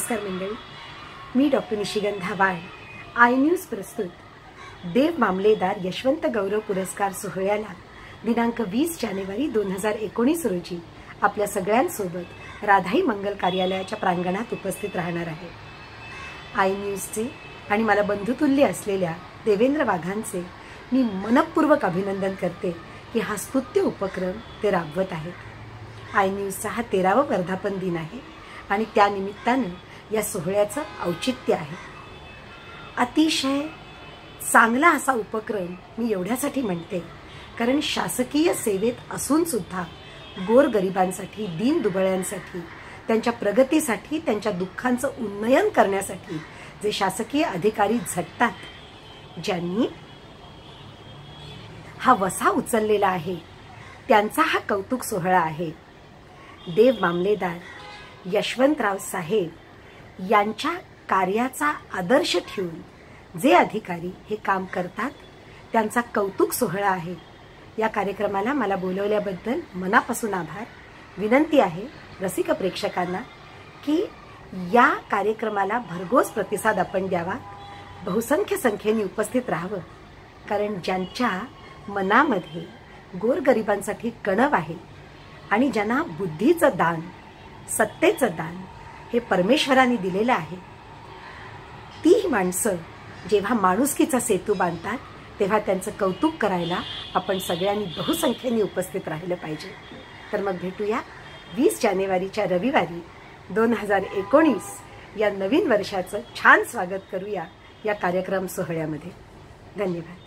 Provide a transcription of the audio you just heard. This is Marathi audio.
नमस्कार मंडळी, मी डॉक्टर निशिगंधा वाळ आय न्यूज प्रस्तुत देव मामलेदार यशवंत गौरव पुरस्कार सोहळ्याला दिनांक 20 जानेवारी 2019 रोजी आपल्या सगळ्यांसोबत राधाई मंगल कार्यालयाच्या प्रांगणात उपस्थित राहणार आहे। आय न्यूजचे आणि मला बंधुतुल्य असलेल्या देवेंद्र वाघांचे मी मनपूर्वक अभिनंदन करते की हा स्तुत्य उपक्रम ते राबवत आहेत। आय न्यूजचा हा 13वा वर्धापन दिन आहे आणि त्या निमित्ताने या सोहळ्याचं औचित्य आहे। अतिशय चांगला असा उपक्रम मी एवढ्यासाठी म्हणते कारण शासकीय सेवेत असून सुद्धा गोरगरिबांसाठी, दीनदुबळ्यांसाठी, त्यांच्या प्रगतीसाठी, त्यांच्या दुःखांचं उन्नयन करण्यासाठी जे शासकीय अधिकारी झटतात, ज्यांनी हा वसा उचललेला आहे, त्यांचा हा कौतुक सोहळा आहे। देव मामलेदार यशवंतराव साहेब यांच्या कार्याचा आदर्श ठेवून जे अधिकारी हे काम करतात त्यांचा कौतुक सोहळा आहे। या कार्यक्रमाला मला बोलवल्याबद्दल मनापासून आभार। विनंती आहे रसिक प्रेक्षकांना की या कार्यक्रमाला भरघोस प्रतिसाद आपण द्यावा, बहुसंख्य संख्येने उपस्थित राहावं, कारण ज्यांच्या मनामध्ये गोरगरिबांसाठी कणव आहे आणि ज्यांना बुद्धीचं दान, सत्तेचं दान हे परमेश्वराने दिलेलं आहे, ती माणसं जेव्हा माणुसकीचा सेतू बांधतात तेव्हा त्यांचं कौतुक करायला आपण सगळ्यांनी बहुसंख्येने उपस्थित राहिलं पाहिजे। तर मग भेटूया 20 जानेवारीच्या रविवारी 2019 या नवीन वर्षाचं छान स्वागत करूया या कार्यक्रम सोहळ्यामध्ये। धन्यवाद।